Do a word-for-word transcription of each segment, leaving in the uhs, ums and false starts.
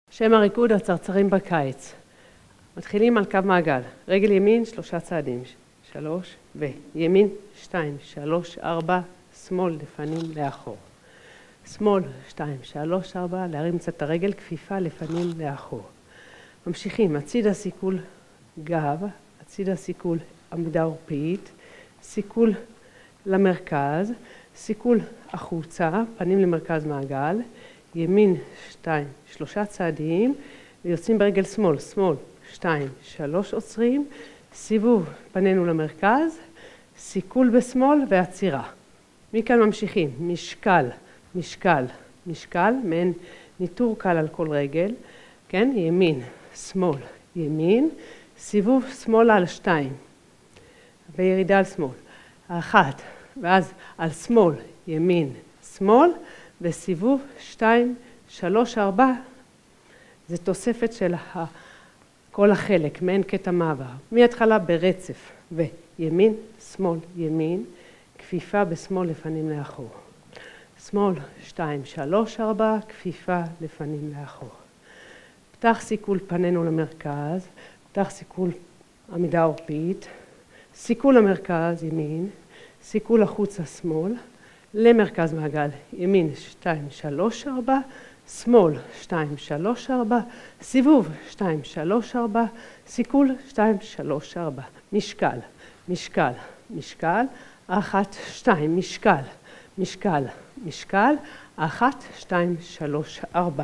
שם הריקוד הצרצרים בקיץ. מתחילים על קו מעגל. רגל ימין, שלושה צעדים. שלוש, וימין, שתיים, שלוש, ארבע, שמאל, לפנים, לאחור. שמאל, שתיים, שלוש, ארבע, להרים קצת את הרגל, כפיפה, לפנים, לאחור. ממשיכים, הצידה סיכול גב, הצידה סיכול עמידה עורפית, סיכול למרכז, סיכול החוצה, פנים למרכז מעגל, ימין, שתיים, שלושה צעדים, ויוצאים ברגל שמאל, שמאל, שתיים, שלוש עוצרים, סיבוב פנינו למרכז, סיכול בשמאל ועצירה. מכאן ממשיכים, משקל, משקל, משקל, מעין ניטור קל על כל רגל, כן, ימין, שמאל, ימין, סיבוב שמאלה על שתיים, וירידה על שמאל. האחת, ואז על שמאל, ימין, שמאל, וסיבוב שתיים, שלוש, ארבע, זה תוספת של כל החלק, מעין קטע מעבר. מההתחלה ברצף, וימין, שמאל, ימין, כפיפה בשמאל לפנים לאחור. שמאל, שתיים, שלוש, ארבע, כפיפה לפנים לאחור. פתח סיכול פנינו למרכז, פתח סיכול עמידה עורפית, סיכול למרכז, ימין, סיכול החוצה שמאל, למרכז מעגל, ימין, שתיים, שלוש, ארבע, שמאל, שתיים, שלוש, ארבע, סיבוב, שתיים, שלוש, ארבע, סיכול, שתיים, שלוש, ארבע, משקל, משקל, משקל, אחת, שתיים, משקל, משקל, משקל, אחת, שתיים, שלוש, ארבע.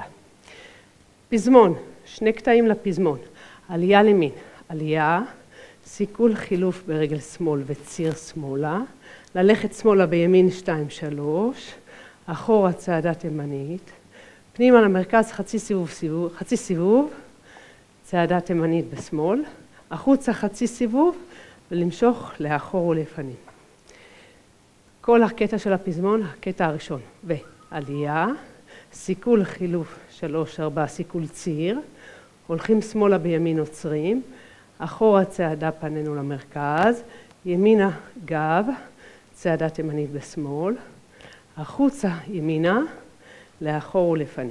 פזמון, שני קטעים לפזמון, עלייה למין, עלייה, סיכול חילוף ברגל שמאל וציר שמאלה, ללכת שמאלה בימין שתיים, שלוש, אחורה צעדה תימנית, פנימה למרכז חצי סיבוב, סיבוב, חצי סיבוב, צעדה תימנית בשמאל, החוצה חצי סיבוב ולמשוך לאחור ולפנים. כל הקטע של הפזמון, הקטע הראשון, ועלייה, סיכול חילוף שלוש, ארבע, סיכול ציר, הולכים שמאלה בימין עוצרים, אחורה צעדה פנינו למרכז, ימינה גב, צעדה תימנית בשמאל, החוצה ימינה, לאחור ולפנים.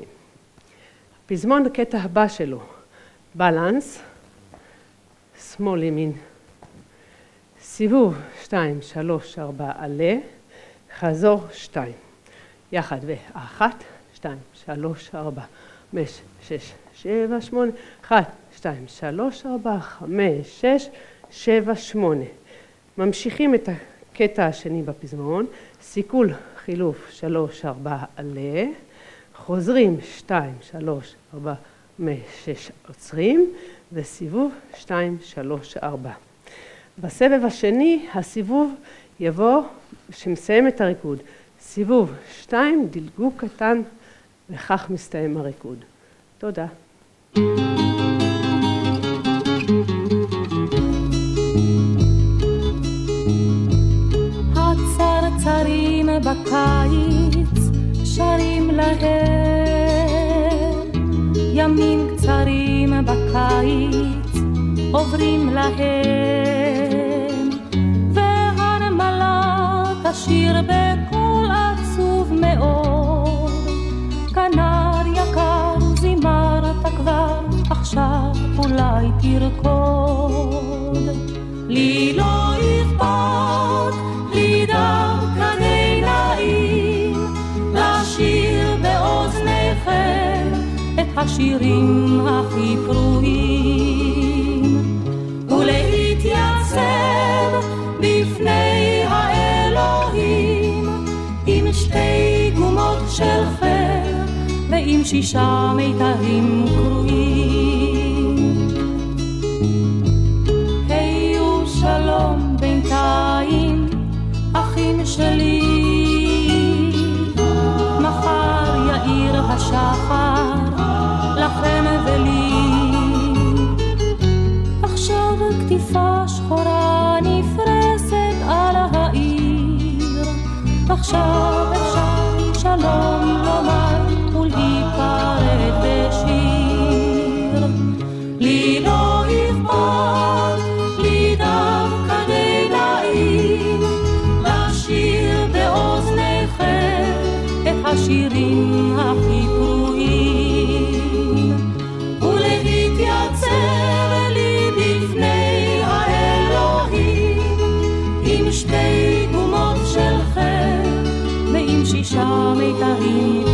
פזמון הקטע הבא שלו, בלנס, שמאל ימין, סיבוב שתיים, שלוש, ארבע, עלה, חזור שתיים, יחד ואחת, שתיים, שלוש, ארבע, חמש, שש, שבע, שמונה, אחת, שתיים, שלוש, ארבע, חמש, שש, שבע, שמונה. ממשיכים את הקטע השני בפזמון, סיכול חילוף שלוש, ארבע, עלה, חוזרים שתיים, שלוש, ארבע, חמש, שש, עוצרים, וסיבוב שתיים, שלוש, ארבע. בסבב השני הסיבוב יבוא שמסיים את הריקוד. סיבוב שתיים, דילגו קטן, וכך מסתיים הריקוד. תודה. הצרצרים בקיץ שרים להם, ימים קצרים בקיץ עוברים להם, והנמלה תשיר בקול עצוב מאוד, כנר יקר זימרת כבר, עכשיו אולי תרקוד. לי לא אכפת, לי דווקא די נעים, לשיר באוזניכם את השירים הכי פרועים, ולהתייצב בפני האלוהים עם שתי גומות של חר ועם שישה מיתרים קרועים. היו שלום בינתיים אחים שלי, מחר יאיר השחר לכם ולי. עכשיו כתיפה שחורה נפרסת על העיר, עכשיו אפשר שלום לומר ולהיפרד בשיר. לי לא אכפת, לי דווקא די נעים, לשיר באוזניכם את השירים הכי פרועים, המיתרים